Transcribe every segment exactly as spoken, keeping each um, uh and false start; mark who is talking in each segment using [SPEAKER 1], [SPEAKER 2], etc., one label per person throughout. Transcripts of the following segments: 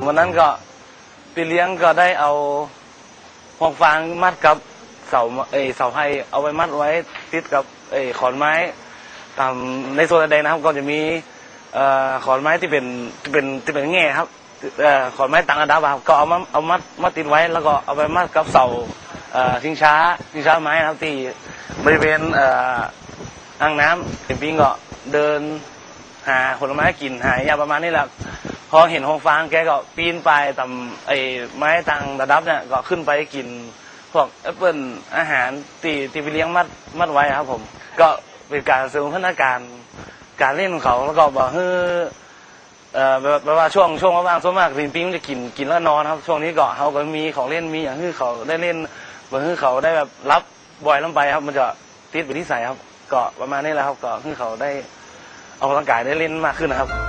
[SPEAKER 1] วันนั้นก็พี่เลี้ยงก็ได้เอาห่วงฟางมัดกับเสาเอเสาไผ่เอาไว้มัดไว้ติดกับเอขอนไม้ตามในโซนแดงนะครับก็จะมีขอนไม้ที่เป็นที่เป็นที่เป็นแง่ครับขอนไม้ต่างระดับครับก็เอามาเอามัดมัดติดไว้แล้วก็เอาไปมัดกับเสาชิงช้าชิงช้าไม้นะครับที่บริเวณอ่างน้ำเป็นปิงก็เดินหาผลไม้กินหายาประมาณนี้แหละพอเห็นหงฟางแกก็ปีนไปตามไอ้ไม้ต่างระดับเนี่ยก็ขึ้นไปกินพวกแอปเปิลอาหารตีตีไปเลี้ยงมัดมัดไว้ครับผมก็เป็นการเสริมพัฒนาการการเล่นของเขาแล้วก็บอกให้เอ่อแบบว่าช่วงช่วงว่างๆส่วนมากปีนปิงจะกินกินแล้วนอนครับช่วงนี้ก็เขาก็มีของเล่นมีอย่างที่เขาได้เล่นบอกให้เขาได้แบบรับบ่อยลงไปครับมันจะติดไปที่ใส่ครับก็ประมาณนี้แหละครับก็ให้เขาได้ออกกำลังกายได้เล่นมากขึ้นนะครับ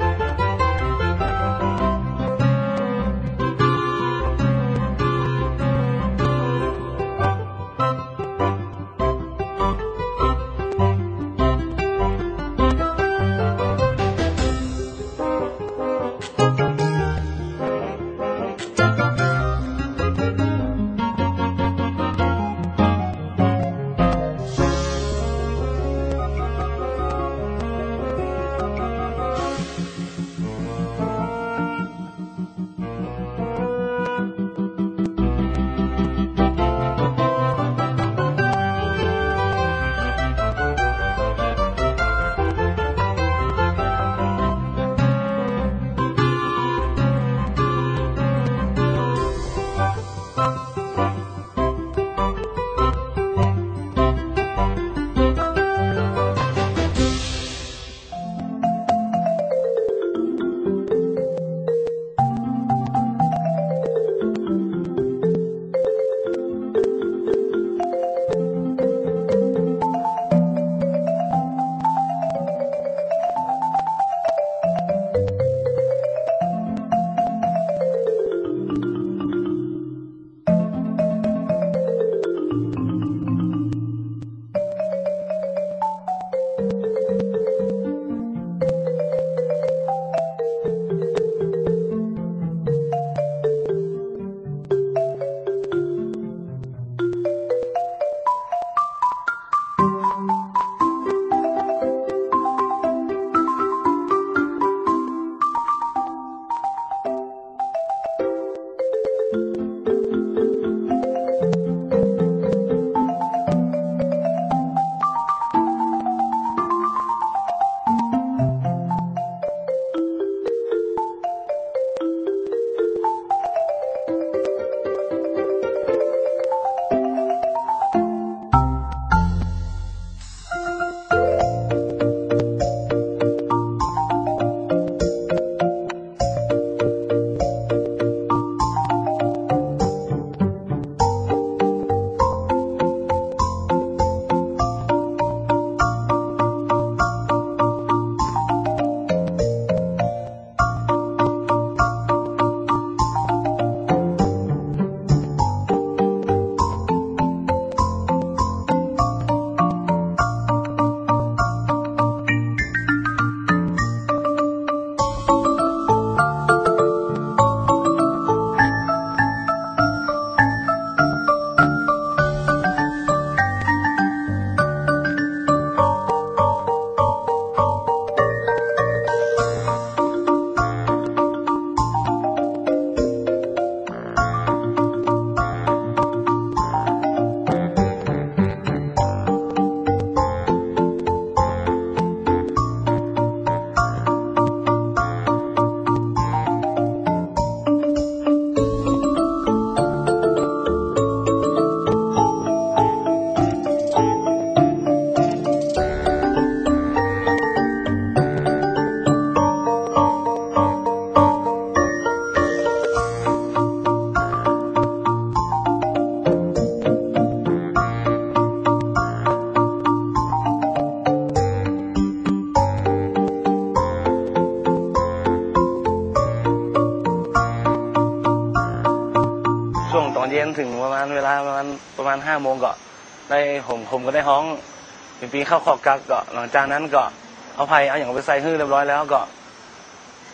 [SPEAKER 1] เย็นถึงประมาณเวลาประมาณประมาณห้าโมงก็ได้ผมผมก็ได้ห้องปีปีเข้าขอกกักก็หลังจากนั้นก็เอาไผ่เอาอย่างไปใส่หื้อเรียบร้อยแล้วก็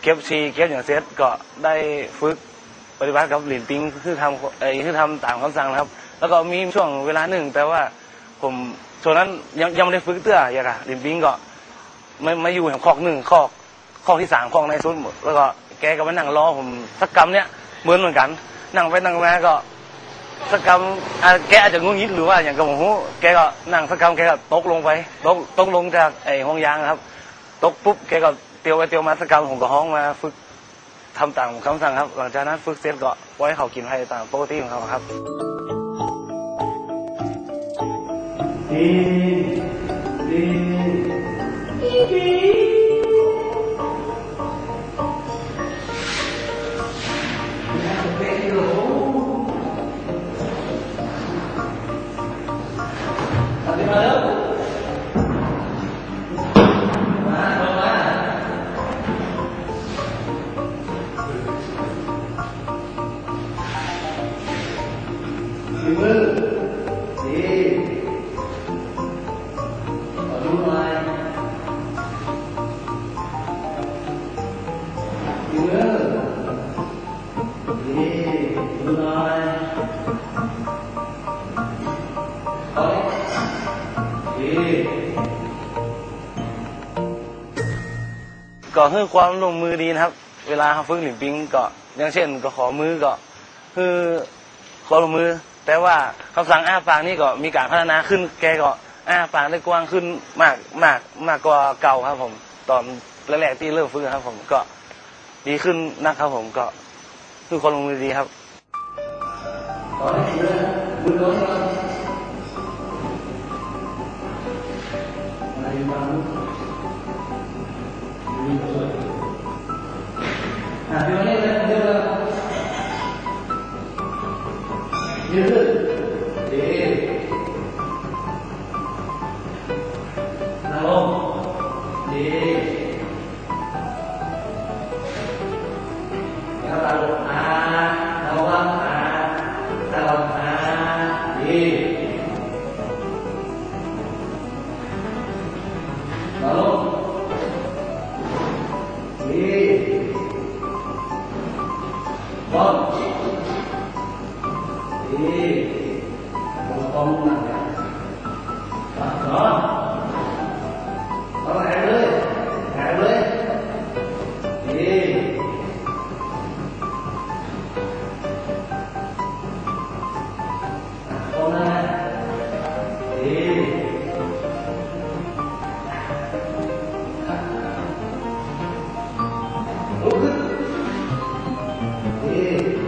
[SPEAKER 1] เก็บชีเก็บอย่างเซตก็ได้ฝึกปฏิบัติกับหลินปิงคือทำไอ้คือทำตามคำสั่งนะครับแล้วก็มีช่วงเวลาหนึ่งแต่ว่าผมช่วงนั้นยังยังไม่ได้ฝึกเตื้ออย่างอะหลินปิงก็ไม่ไม่อยู่แห่งคอกหนึ่งคอกคอกที่สามคอกในสุดแล้วก็แกก็มานั่งรอผมสักกรรมเนี้ยเหมือนเหมือนกันนั่งไปนั่งมาก็สักกรรมแกอาจจะงุนงิดหรือว่าอย่างกับผมแกก็นั่งสักกรรมแกก็ตกลงไปตกตกลงจากไอ้ห้องยางครับตกปุ๊บแกก็เตียวไปเตียวมาสักกรรมผมก็ห้องมาฝึกทำตามคำสั่งครับหลังจากนั้นฝึกเสร็จก็ไว้เขากินให้ตามปกติของเขาครับดีดีดีมาแล้วมาลงมาดีมือดีขอดูหน่อยดีมือดีดูหน่อยเฮ้ยก็คือความร่วมมือดีนะครับเวลาเขาฝึกหลินปิงก็อย่างเช่นก็ขอมือก็คือความร่วมมือแต่ว่าคำสั่งอ้าปากนี่ก็มีการพัฒนาขึ้นแกก็อ้าปากได้กว้างขึ้นมากมากมากกว่าเก่าครับผมตอนแรกๆที่เริ่มฝึกครับผมก็ดีขึ้นนะครับผมก็คือความร่วมมือดีครับขอให้ดีเลยมือน้อยมาอ่ะเดี๋ยวนี้เลยเดี๋ยวเลยยืดดีนั่งลงดีแล้วตาลงอ่าตาลงอ่าตาลงอ่าดีตาลงดีบอลดีบอลตรงหนักเนี่ยปัดเนาะเอาแหงเลยแหงเลยดีตรงนั้นดีลุกขึ้นดี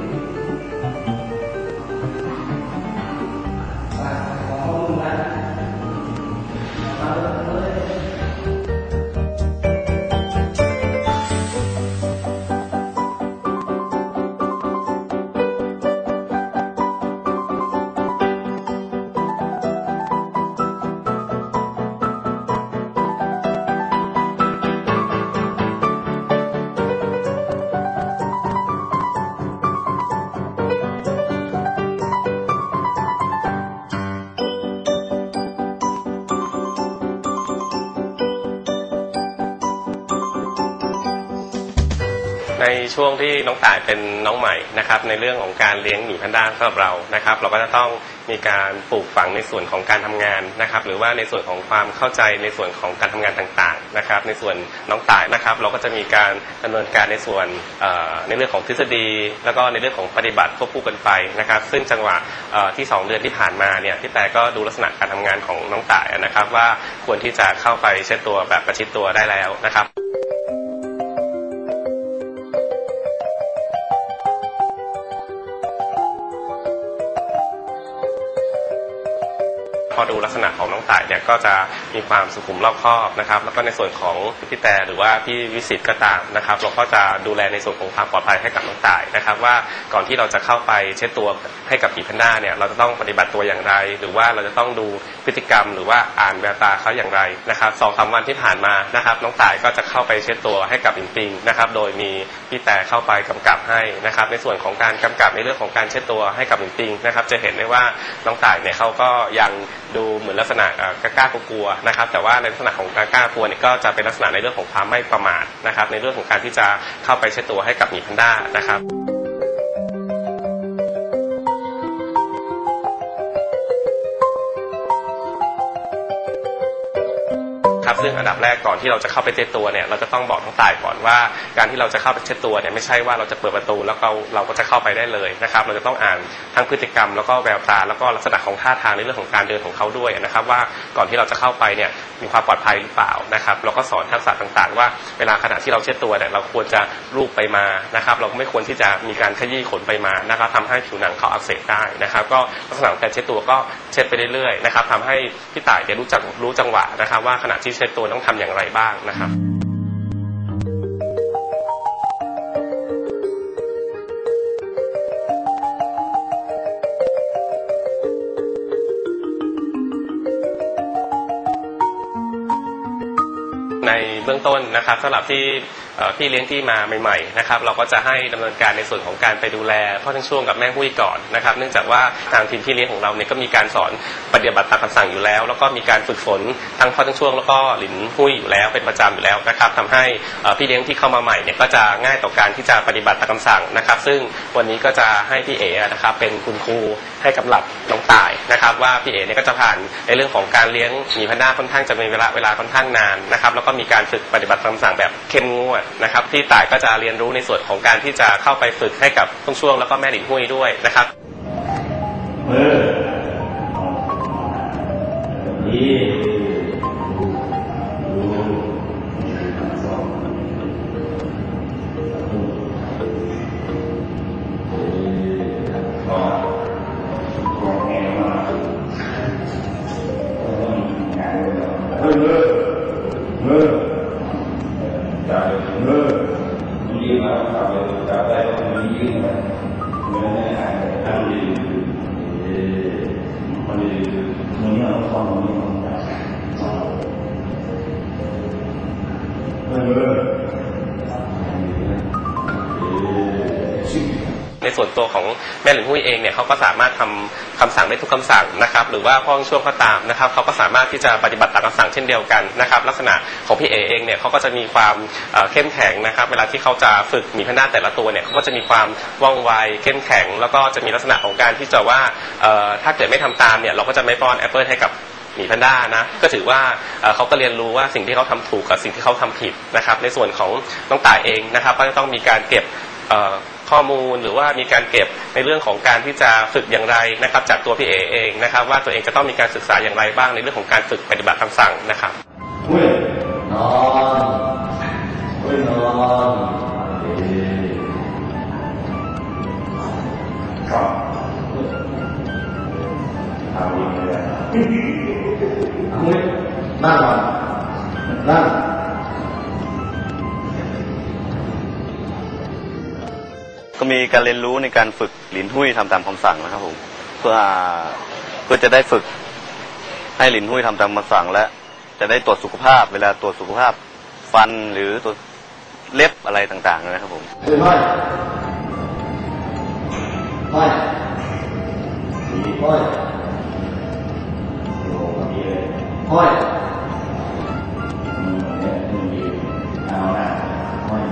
[SPEAKER 1] มาขอมือมามาเลย
[SPEAKER 2] ในช่วงที่น้องต่ายเป็นน้องใหม่นะครับในเรื่องของการเลี้ยงหมีแพนด้าสำหรับเรานะครับเราก็จะต้องมีการปลูกฝังในส่วนของการทำงานนะครับหรือว่าในส่วนของความเข้าใจในส่วนของการทำงานต่างๆนะครับในส่วนน้องต่ายนะครับเราก็จะมีการดำเนินการในส่วนในเรื่องของทฤษฎีแล้วก็ในเรื่องของปฏิบัติควบคู่กันไปนะครับซึ่งจังหวะที่สองเดือนที่ผ่านมาเนี่ยพี่แต่ก็ดูลักษณะการทำงานของน้องต่ายนะครับว่าควรที่จะเข้าไปเช็ดตัวแบบประชิดตัวได้แล้วนะครับพอดูลักษณะของน้องต่ายเนี่ยก็จะมีความสุขุมรอบคอบนะครับแล้วก็ในส่วนของพี่แต่หรือว่าพี่วิสิตก็ตามนะครับเราก็จะดูแลในส่วนของความปลอดภัยให้กับน้องต่ายนะครับว่าก่อนที่เราจะเข้าไปเช็ดตัวให้กับหมีแพนด้าเนี่ยเราจะต้องปฏิบัติตัวอย่างไรหรือว่าเราจะต้องดูพฤติกรรมหรือว่าอ่านแววตาเขาอย่างไรนะครับสองสามวันที่ผ่านมานะครับน้องต่ายก็จะเข้าไปเช็ดตัวให้กับปิงปิงนะครับโดยมีพี่แต่เข้าไปกำกับให้นะครับในส่วนของการกำกับในเรื่องของการเช็ดตัวให้กับปิงปิงนะครับจะเห็นได้ว่าน้องต่ายเนี่ยเขาก็ยังดูเหมือนลักษณะกล้ากลัวๆนะครับแต่ว่าในลักษณะของการกล้ากลัวเนี่ยก็จะเป็นลักษณะในเรื่องของความไม่ประมาทนะครับในเรื่องของการที่จะเข้าไปเช็ดตัวให้กับหมีแพนด้านะครับซึ่งอันดับแรกก่อนที่เราจะเข้าไปเช็ดตัวเนี่ยเราจะต้องบอกทั้งตายก่อนว่าการที่เราจะเข้าไปเช็ดตัวเนี่ยไม่ใช่ว่าเราจะเปิดประตูแล้วเราเราก็จะเข้าไปได้เลยนะครับเราจะต้องอ่านทั้งพฤติกรรมแล้วก็แววตาแล้วก็ลักษณะของท่าทางในเรื่องของการเดินของเขาด้วยนะครับว่าก่อนที่เราจะเข้าไปเนี่ยมีความปลอดภัยหรือเปล่านะครับเราก็สอนทักษะต่างๆว่าเวลาขณะที่เราเช็ดตัวเนี่ยเราควรจะลูบไปมานะครับเราไม่ควรที่จะมีการขยี้ขนไปมานะครับทำให้ผิวหนังเขาอักเสบได้นะครับก็ลักษณะของการเช็ดตัวก็เช็ดไปเรื่อยๆนะครับทำให้พี่ต่ายเนี่ยรู้จักรู้จังหวะนะครับว่าขณะที่เช็ดตัวต้องทำอย่างไรบ้างนะครับในเบื้องต้นนะครับสำหรับที่พี่เลี้ยงที่มาใหม่ๆนะครับเราก็จะให้ดำเนินการในส่วนของการไปดูแลพ่อทั้งช่วงกับแม่หุ้ยก่อนนะครับเนื่องจากว่าทางทีมพี่เลี้ยงของเราเนี่ยก็มีการสอนปฏิบัติตามคำสั่งอยู่แล้วแล้วก็มีการฝึกฝนทั้งพ่อทั้งช่วงแล้วก็หลินหุ้ยอยู่แล้วเป็นประจำอยู่แล้วนะครับทำให้พี่เลี้ยงที่เข้ามาใหม่เนี่ยก็จะง่ายต่อการที่จะปฏิบัติตามคำสั่งนะครับซึ่งวันนี้ก็จะให้พี่เอ๋นะครับเป็นคุณครูให้กับหลับน้องต่ายนะครับว่าพี่เอ๋เนี่ยก็จะผ่านในเรื่องของการเลี้ยงหมีแพนด้าค่อนข้างจะมีเวลาเวลาค่อนข้างนานนะครับแล้วก็มีการฝึกปฏิบัติตามคำสั่งแบบเข้มงวดนะครับที่ต่ายก็จะเรียนรู้ในส่วนของการที่จะเข้าไปฝึกให้กับช่วงช่วงแล้วก็แม่หลินหุ้ยด้วยนะครับมือนี่มือมือจับมือยืนมาจับจับได้มือยืนมามือไม่หายทำดีมันดีมือเนี่ยเราฟังมือมันจับมือในส่วนตัวของแม่หลินหุ้ยเองเนี่ยเขาก็สามารถทำคำสั่งได้ทุกคำสั่งนะครับหรือว่าพ่อช่วงก็ตามนะครับเขาก็สามารถที่จะปฏิบัติตามคำสั่งเช่นเดียวกันนะครับลักษณะของพี่เอเองเนี่ยเขาก็จะมีความเข้มแข็งนะครับเวลาที่เขาจะฝึกหมีแพนด้าแต่ละตัวเนี่ยเขาก็จะมีความว่องไวเข้มแข็งแล้วก็จะมีลักษณะของการที่จะว่าถ้าเกิดไม่ทำตามเนี่ยเราก็จะไม่ป้อนแอปเปิลให้กับหมีแพนด้านะก็ถือว่าเขาก็เรียนรู้ว่าสิ่งที่เขาทำถูกกับสิ่งที่เขาทำผิดนะครับในส่วนของน้องต่ายเองนะครับก็จะต้องมีการเก็บข้อมูลหรือว่ามีการเก็บในเรื่องของการที่จะฝึกอย่างไรนะครับจากตัวพี่เอเองนะครับว่าตัวเองจะต้องมีการศึกษาอย่างไรบ้างในเรื่องของการฝึกปฏิบัติคำสั่งนะครับหุ้ยนอนหุ้ยนอนครับทำดีเลยหุ้ยนั่งก่อนนั่ง
[SPEAKER 3] ก็มีการเรียนรู้ในการฝึกหลินหุ้ยทำตามคำสั่งนะครับผมเพื่อเพื่อจะได้ฝึกให้หลินหุ้ยทำตามคำสั่งและจะได้ตรวจสุขภาพเวลาตรวจสุขภาพฟันหรือตรวจเล็บอะไรต่างๆนะครับผมห้อยห้อยห้อยห้อยเอาหน้าห้อย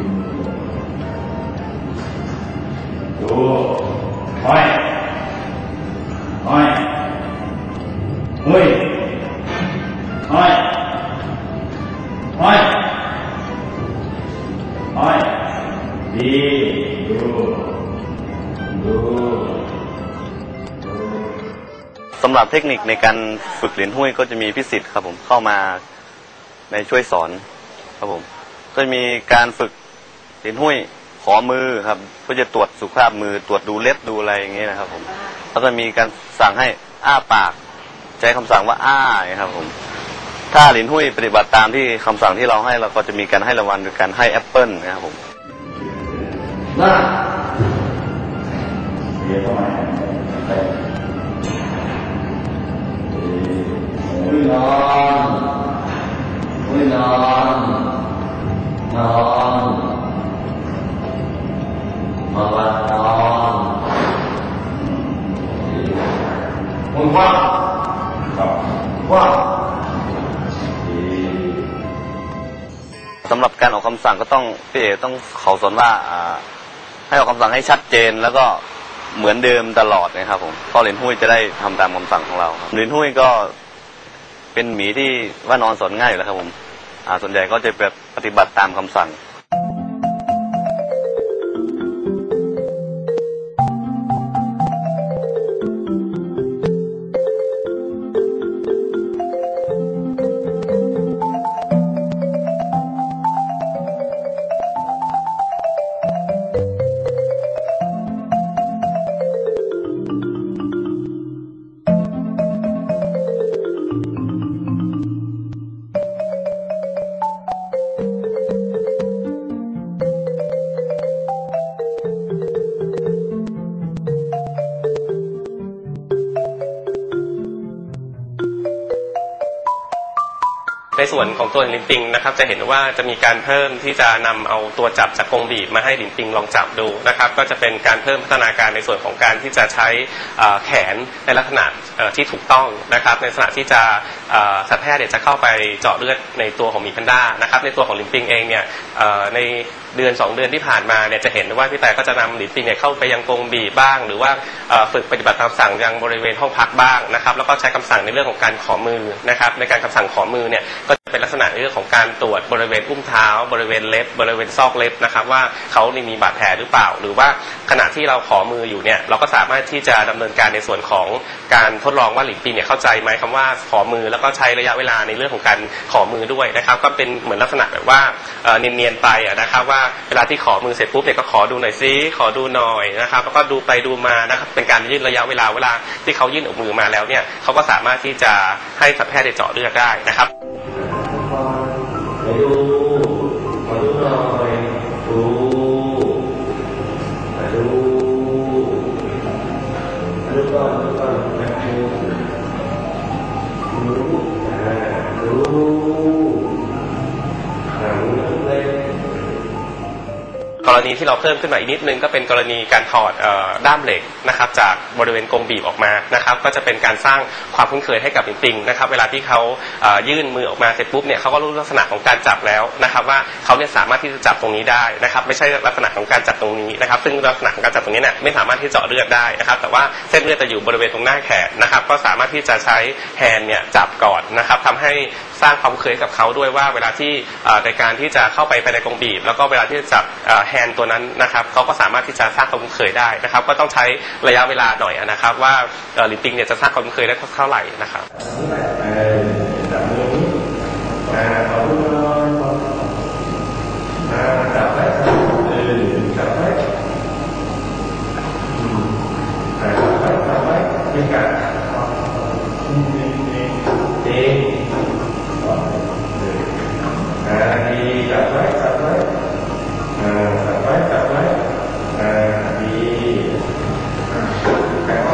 [SPEAKER 3] ดูห้อยห้อยหุ้ยห้อยห้อยห้อยดีดูดูสำหรับเทคนิคในการฝึกหลินหุ้ยก็จะมีพิสิทธิ์ครับผมเข้ามาในช่วยสอนครับผมก็จะมีการฝึกหลินหุ้ยขอมือครับเพื่อจะตรวจสุขภาพมือตรวจดูเล็บดูอะไรอย่างเงี้ยนะครับผมแล้วก็มีการสั่งให้อ้าปากใช้คำสั่งว่าอ้าครับผมถ้าหลินหุ้ยปฏิบัติตามที่คำสั่งที่เราให้เราก็จะมีการให้รางวัลโดยการให้แอปเปิ้ลนะครับผมน่าเรียนเข้ามาหุ้ยนอนหุ้ยนอนนอนมาวันนอนคุณพ่อสำหรับการออกคำสั่งก็ต้องพี่เอต้องเขาสอนว่าอ่าให้ออกคำสั่งให้ชัดเจนแล้วก็เหมือนเดิมตลอดนะครับผมก็เหรียญหุ้ยจะได้ทำตามคำสั่งของเราครับเหรียญหุ้ยก็เป็นหมีที่ว่านอนสอนง่ายอยู่แล้วครับผมอ่าส่วนใหญ่ก็จะปฏิบัติตามคำสั่ง
[SPEAKER 2] ในส่วนของตัวลินปิงนะครับจะเห็นว่าจะมีการเพิ่มที่จะนำเอาตัวจับจากกรงบีบมาให้ลินปิงลองจับดูนะครับก็จะเป็นการเพิ่มพัฒนาการในส่วนของการที่จะใช้แขนในลักษณะที่ถูกต้องนะครับในลักษณะที่จะสัตวแพทย์จะเข้าไปเจาะเลือดในตัวของหมีแพนด้านะครับในตัวของลินปิงเองเนี่ยในเดือนสองเดือนที่ผ่านมาเนี่ยจะเห็นว่าพี่แต่ก็จะนำลินปิงเนี่ยเข้าไปยังกรงบีบบ้างหรือว่าฝึกปฏิบัติตามสั่งยังบริเวณห้องพักบ้างนะครับแล้วก็ใช้คำสั่งในเรื่องของการขอมือนะครับในการคำสั่งขอมือเนี่ยก็จะเป็นลักษณะในเรื่องของการตรวจบริเวณอุ้งเท้าบริเวณเล็บบริเวณซอกเล็บนะครับว่าเขามีบาดแผลหรือเปล่าหรือว่าขณะที่เราขอมืออยู่เนี่ยเราก็สามารถที่จะดำเนินการในส่วนของการทดลองว่าลินปิงเนี่ยเข้าใจไหมคำว่าขอมือแล้วก็ใช้ระยะเวลาในเรื่องของการขอมือด้วยนะครับก็เป็นเหมือนลักษณะแบบว่าเนียนๆไปนะครับว่าเวลาที่ขอมือเสร็จปุ๊บเนี่ยก็ขอดูหน่อยซิขอดูหน่อยนะครับแล้วก็ดูไปดูมานะครับเป็นการยืดระยะเวลาเวลาที่เขายื่นออกมือมาแล้วเนี่ยเขาก็สามารถที่จะให้สัตวแพทย์ได้เจาะเลือดได้นะครับดูขอดูหน่อยดูดูดูก่อนดูก่อนดูดูกรณีที่เราเพิ่มขึ้นมาอีกนิดนึงก็เป็นกรณีการถอดด้ามเหล็กนะครับจากบริเวณกรงบีบออกมานะครับก็จะเป็นการสร้างความคุ้นเคยให้กับลินปิงนะครับเวลาที่เขายื่นมือออกมาเสร็จปุ๊บเนี่ยเขาก็รู้ลักษณะของการจับแล้วนะครับว่าเขาเนี่ยสามารถที่จะจับตรงนี้ได้นะครับไม่ใช่ลักษณะของการจับตรงนี้นะครับซึ่งลักษณะของการจับตรงนี้เนี่ยไม่สามารถที่จะเจาะเลือดได้นะครับแต่ว่าเส้นเลือดจะอยู่บริเวณตรงหน้าแขนนะครับก็สามารถที่จะใช้แฮนด์เนี่ยจับก่อนนะครับทำให้สร้างความเคยกับเขาด้วยว่าเวลาที่ในการที่จะเข้าไปภายในกรงบีบแล้วก็เวลาที่จะจับแฮนด์ตัวนั้นนะครับเขาก็สามารถที่จะสร้างความคุ้นเคยได้นะครับก็ต้องใช้ระยะเวลาหน่อยนะครับว่าลินปิงเนี่ยจะสร้างความคุ้นเคยได้เท่าไหร่นะครับจับไว้จับไว้จับไว้จับไว้ไม่กัดเองดีจับไว้จับไว้จับไว้จับไว้ดีแปลว่า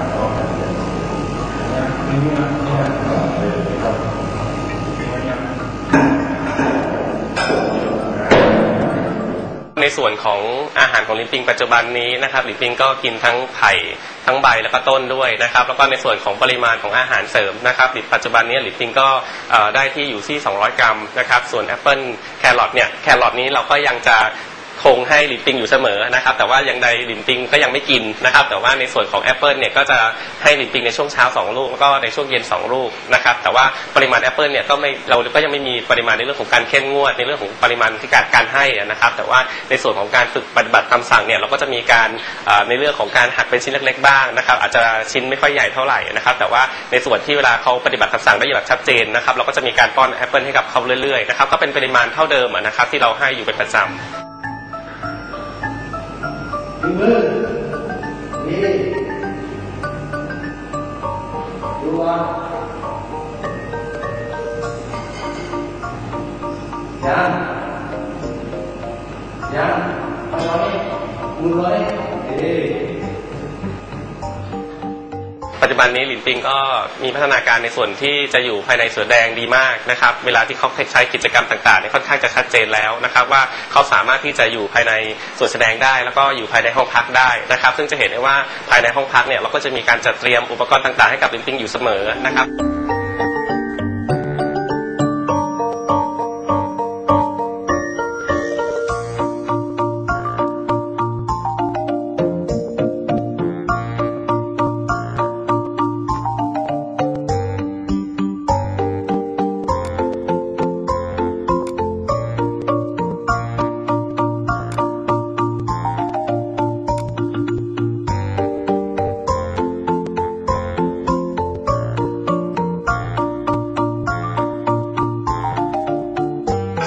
[SPEAKER 2] ในส่วนของอาหารของลินปิงปัจจุบันนี้นะครับลินปิงก็กินทั้งไผ่ทั้งใบแล้วก็ต้นด้วยนะครับแล้วก็ในส่วนของปริมาณของอาหารเสริมนะครับปัจจุบันนี้ลินปิงก็ได้ที่อยู่ที่สองร้อยกรัมนะครับส่วนแอปเปิลแครอทเนี่ยแครอทนี้เราก็ยังจะคงให้ลินปิงอยู่เสมอนะครับแต่ว่ายังใดลินปิงก็ยังไม่กินนะครับแต่ว่าในส่วนของแอปเปิลเนี่ยก็จะให้ลินปิงในช่วงเช้าสองลูกแล้วก็ในช่วงเย็นสองลูกนะครับแต่ว่าปริมาณแอปเปิลเนี่ยก็ไม่เราก็ยังไม่มีปริมาณในเรื่องของการเข้มงวดในเรื่องของปริมาณที่การการให้นะครับแต่ว่าในส่วนของการฝึกปฏิบัติคำสั่งเนี่ยเราก็จะมีการในเรื่องของการหักเป็นชิ้นเล็กๆบ้างนะครับอาจจะชิ้นไม่ค่อยใหญ่เท่าไหร่นะครับแต่ว่าในส่วนที่เวลาเขาปฏิบัติคำสั่งได้อย่างชัดเจนนะครับเราก็จะมีการป้อนแอปเปิลให้กับเขาเรื่อยๆนะครับก็เป็นปริมาณเท่าเดิมนะครับที่เราให้อยู่เป็นประจำมือนี่ดูว่ายังยังเอาไว้มือไว้เอ๊ปัจจุบันนี้ลินปิงก็มีพัฒนาการในส่วนที่จะอยู่ภายในเสือแดงดีมากนะครับเวลาที่เขาใช้กิจกรรมต่างๆเนี่ยค่อนข้างจะชัดเจนแล้วนะครับว่าเขาสามารถที่จะอยู่ภายในสวนแสดงได้แล้วก็อยู่ภายในห้องพักได้นะครับซึ่งจะเห็นได้ว่าภายในห้องพักเนี่ยเราก็จะมีการจัดเตรียมอุปกรณ์ต่างๆให้กับลินปิงอยู่เสมอนะครับ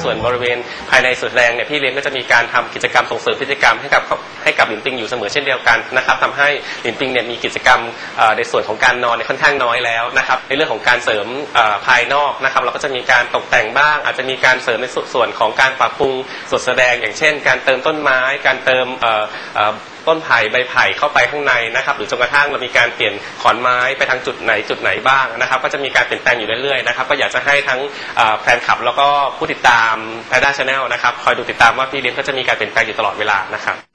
[SPEAKER 2] ส่วนบริเวณภายในสวนแสดงเนี่ยพี่เลี้ยงก็จะมีการทำกิจกรรมส่งเสริมกิจกรรมให้กับให้กับหลินปิงอยู่เสมอเช่นเดียวกันนะครับทำให้หลินปิงเนี่ยมีกิจกรรมในส่วนของการนอนเนี่ยค่อนข้างน้อยแล้วนะครับในเรื่องของการเสริมภายนอกนะครับเราก็จะมีการตกแต่งบ้างอาจจะมีการเสริมในส่วนของการปรับปรุงสวนแสดงอย่างเช่นการเติมต้นไม้การเติมต้นไผ่ใบไผ่เข้าไปข้างในนะครับหรือจนกระทั่งเรามีการเปลี่ยนขอนไม้ไปทางจุดไหนจุดไหนบ้างนะครับก็จะมีการเปลี่ยนแปลงอยู่เรื่อยๆนะครับก็อยากจะให้ทั้งแฟนคลับแล้วก็ผู้ติดตาม Panda Channel นะครับคอยดูติดตามว่าพี่เลี้ยงก็จะมีการเปลี่ยนแปลงอยู่ตลอดเวลานะครับ